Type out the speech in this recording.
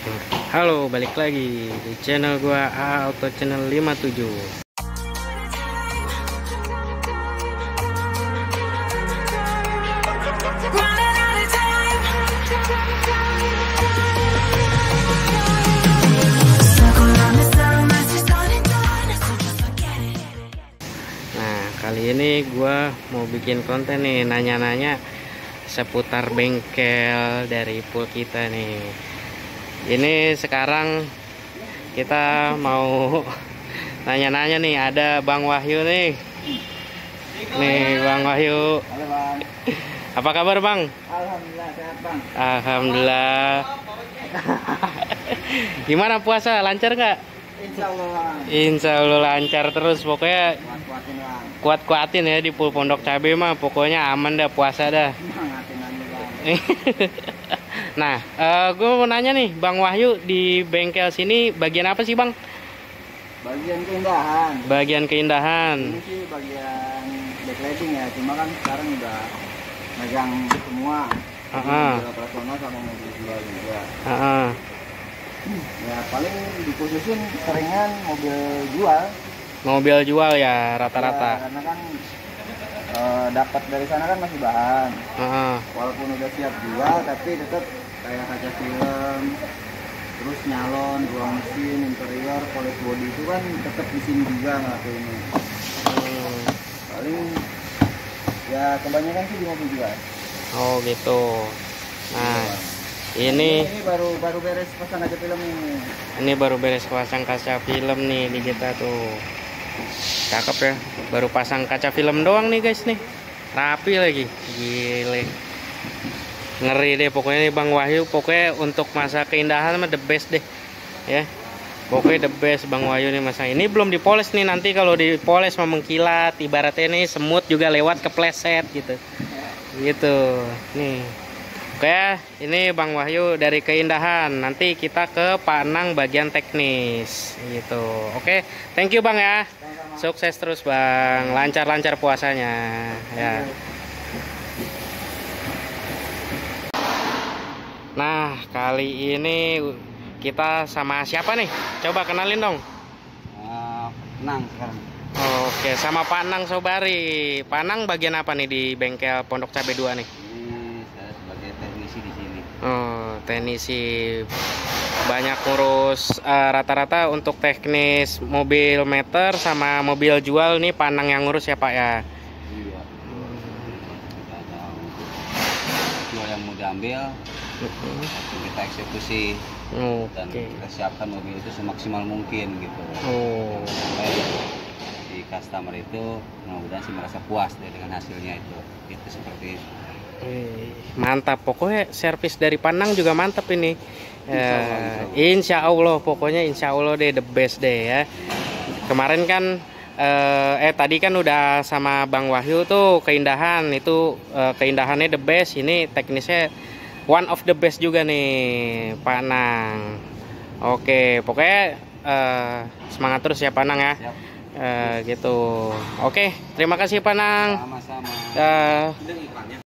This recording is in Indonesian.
Halo, balik lagi di channel gua Auto Channel 57. Nah, kali ini gua mau bikin konten nih, nanya-nanya seputar bengkel dari pool kita nih. Ini sekarang kita mau nanya-nanya nih, ada Bang Wahyu nih. Nih Bang Wahyu. Halo Bang. Apa kabar Bang? Alhamdulillah sehat Bang. Alhamdulillah. Gimana puasa? Lancar nggak? Insya Allah Bang. Insya Allah lancar terus. Pokoknya Kuat-kuatin Bang. kuat-kuatin ya di pool Pondok Cabe mah. Pokoknya aman dah puasa dah. Semangatin aja Bang. Nah, gue mau nanya nih, Bang Wahyu di bengkel sini bagian apa sih Bang? Bagian keindahan. Bagian keindahan. Ini sih bagian backlighting ya. Cuma kan sekarang udah megang semua. Mobil operasional sama mobil jual juga. Ya paling dikhususin seringan mobil jual. Mobil jual ya rata-rata. Ya, karena kan dapat dari sana kan masih bahan. Walaupun udah siap jual tapi tetap kayak kaca film, terus nyalon, ruang mesin, interior, polish body itu kan tetap di sini juga ngelakuinnya. Paling ya kebanyakan sih di mobil jual. Oh gitu. Nah, ini baru beres pasang kaca film ini. Ini baru beres pasang kaca film nih di kita tuh. Cakep ya. Baru pasang kaca film doang nih guys nih. Rapi lagi. Gile. Ngeri deh pokoknya nih Bang Wahyu. Pokoknya untuk masa keindahan mah the best deh. Ya. Pokoknya the best Bang Wahyu nih masa. Ini belum dipoles nih, nanti kalau dipoles mah mengkilat. Ibaratnya nih semut juga lewat kepleset gitu. Gitu. Nih. Oke, ini Bang Wahyu dari keindahan. Nanti kita ke Pak Anang bagian teknis gitu. Oke, thank you Bang ya. Sukses terus Bang. Lancar-lancar puasanya ya. Nah, kali ini kita sama siapa nih? Coba kenalin dong. Nang sekarang. Oke, sama Pak Anang Sobari. Pak Anang bagian apa nih di bengkel Pondok Cabe 2 nih? Ini saya sebagai teknisi di sini. Oh, teknisi. Banyak ngurus rata-rata untuk teknis mobil meter sama mobil jual nih Pak Anang yang ngurus ya Pak ya? Iya. Ada jual yang mau diambil, kita eksekusi. Dan kita siapkan mobil itu semaksimal mungkin gitu. Supaya si customer itu mudah-mudahan sih merasa puas deh dengan hasilnya itu. Itu seperti itu. Mantap, pokoknya servis dari Panang juga mantap ini. Insya Allah, pokoknya insya Allah deh the best deh ya. Kemarin kan tadi kan udah sama Bang Wahyu tuh keindahan itu, keindahannya the best. Ini teknisnya one of the best juga nih Pak Nang. Oke, pokoknya semangat terus ya Pak Nang ya. Gitu. Oke, terima kasih Pak Nang. Sama-sama.